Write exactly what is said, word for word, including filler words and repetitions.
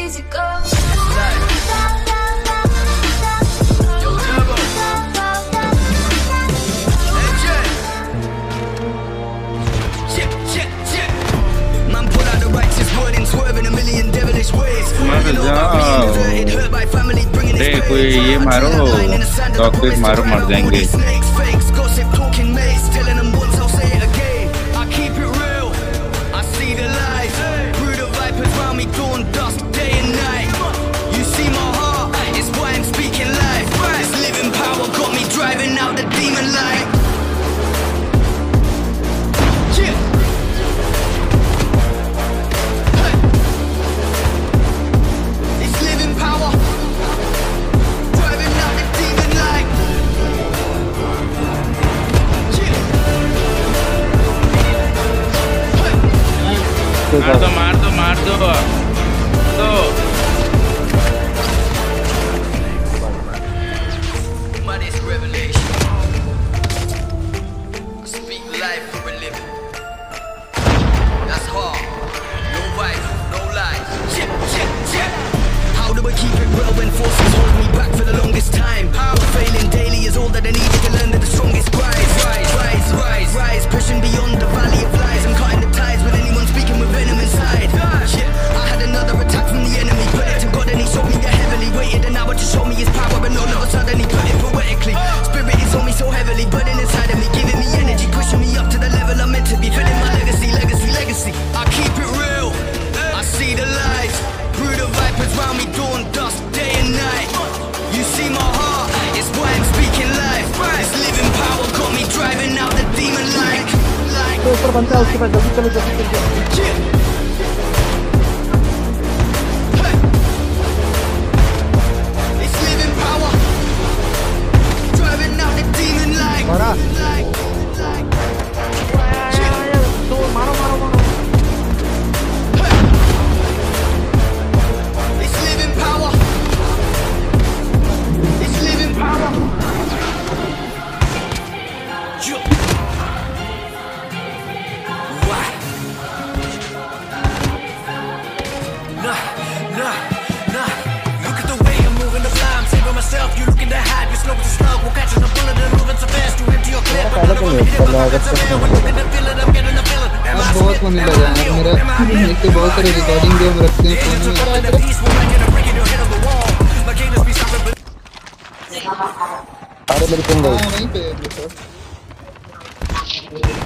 easy go. अरे कोई ये मारो डॉक्टर मारो मर जाएंगे मार दो मार दो मार दो दो How do I keep it real when forces hold me back for the longest time? How failing daily is all that I needed to learn that the strongest rise, rise, rise, rise, rise, pushing beyond the valley of lies. I'm cutting the ties with anyone speaking with venom inside. Yeah, I had another attack from the enemy, prayed to God and he showed me the heavily. Waited an hour to show me his power, but no, not suddenly put it poetically. Spirit is on me so heavily, burning inside of me, giving me energy, pushing me up to the level I'm meant to be, filling my legacy, legacy, legacy. I keep it real, I see the light. Brood of vipers round me, dawn, dusk, day and night. You see my heart, it's why I'm speaking life. This living power got me driving out the demon like, like. ऊपर बनता है उसके बाद जल्दी चलो जल्दी चलो It's living power driving out the demon like, like, like. तो मारो मारो मारो It's living power. It's living power. Yeah. Why? Nah, nah, nah. Look at the way I'm moving the fly. I'm saving myself. You looking to hide. You're slow as a slug. We're catching a bullet and moving so fast. You empty your clip. But none of them hit it. We're looking to feel it. I'm getting the feeling. बहुत मम्मी लगा यार मेरा एक तो बहुत सारे recording game रखते हैं फोन में अरे मेरी पिन गई वहीं पे